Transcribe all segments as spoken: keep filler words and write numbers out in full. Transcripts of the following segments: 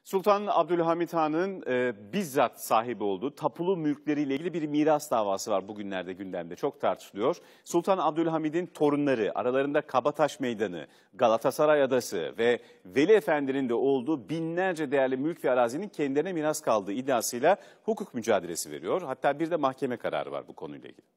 Sultan Abdülhamit Han'ın e, bizzat sahibi olduğu tapulu mülkleriyle ilgili bir miras davası var bugünlerde gündemde. Çok tartışılıyor. Sultan Abdülhamid'in torunları, aralarında Kabataş Meydanı, Galatasaray Adası ve Veli Efendi'nin de olduğu binlerce değerli mülk ve arazinin kendilerine miras kaldığı iddiasıyla hukuk mücadelesi veriyor. Hatta bir de mahkeme kararı var bu konuyla ilgili.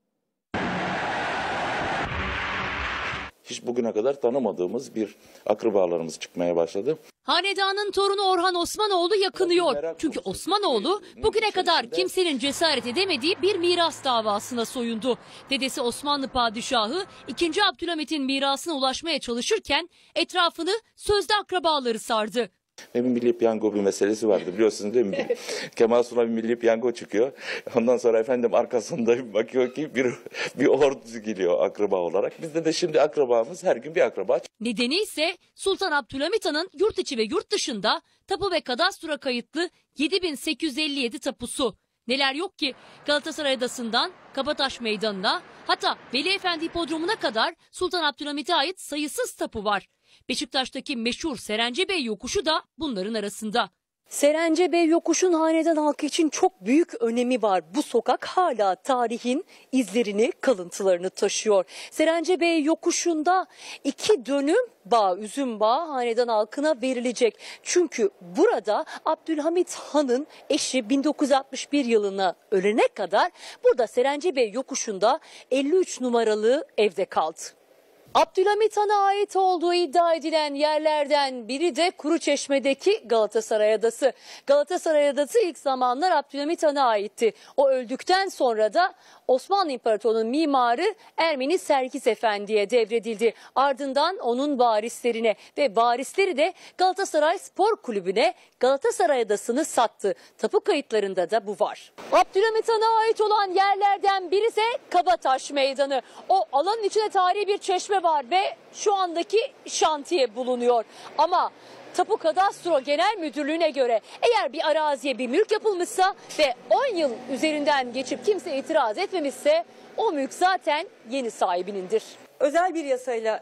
Hiç bugüne kadar tanımadığımız bir akrabalarımız çıkmaya başladı. Hanedanın torunu Orhan Osmanoğlu yakınıyor. Çünkü Osmanoğlu bugüne kadar kimsenin cesaret edemediği bir miras davasına soyundu. Dedesi Osmanlı Padişahı ikinci. Abdülhamit'in mirasına ulaşmaya çalışırken etrafını sözde akrabaları sardı. Bir milli piyango bir meselesi vardı, biliyorsunuz değil mi? Kemal Sunal bir milli piyango çıkıyor. Ondan sonra efendim arkasında bakıyor ki bir, bir ordu geliyor akraba olarak. Bizde de şimdi akrabamız her gün bir akraba. Nedeni ise Sultan Abdülhamit Han'ın yurt içi ve yurt dışında tapu ve kadastro kayıtlı yedi bin sekiz yüz elli yedi tapusu. Neler yok ki, Galatasaray Adası'ndan Kabataş Meydanı'na, hatta Veli Efendi Hipodromu'na kadar Sultan Abdülhamit'e ait sayısız tapu var. Beşiktaş'taki meşhur Serencebey Yokuşu da bunların arasında. Serencebey Yokuşu'nun hanedan halkı için çok büyük önemi var. Bu sokak hala tarihin izlerini, kalıntılarını taşıyor. Serencebey Yokuşu'nda iki dönüm bağ, üzüm bağı hanedan halkına verilecek. Çünkü burada Abdülhamit Han'ın eşi bin dokuz yüz altmış bir yılına ölene kadar burada Serencebey Yokuşu'nda elli üç numaralı evde kaldı. Abdülhamit Han'a ait olduğu iddia edilen yerlerden biri de Kuruçeşme'deki Galatasaray Adası. Galatasaray Adası ilk zamanlar Abdülhamit Han'a aitti. O öldükten sonra da Osmanlı İmparatorluğu'nun mimarı Ermeni Serkis Efendi'ye devredildi. Ardından onun varislerine ve varisleri de Galatasaray Spor Kulübü'ne Galatasaray Adası'nı sattı. Tapu kayıtlarında da bu var. Abdülhamit Han'a ait olan yerlerden biri ise Kabataş Meydanı. O alanın içinde tarihi bir çeşme var ve şu andaki şantiye bulunuyor. Ama Tapu Kadastro Genel Müdürlüğü'ne göre eğer bir araziye bir mülk yapılmışsa ve on yıl üzerinden geçip kimse itiraz etmemişse o mülk zaten yeni sahibinindir. Özel bir yasayla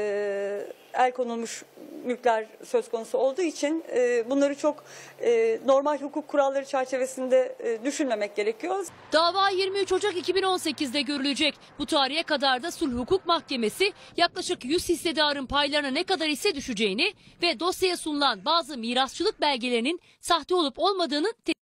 e, el konulmuş mülkler söz konusu olduğu için e, bunları çok e, normal hukuk kuralları çerçevesinde e, düşünmemek gerekiyor. Dava yirmi üç Ocak iki bin on sekiz'de görülecek. Bu tarihe kadar da Sulh Hukuk Mahkemesi yaklaşık yüz hissedarın paylarına ne kadar hisse düşeceğini ve dosyaya sunulan bazı mirasçılık belgelerinin sahte olup olmadığını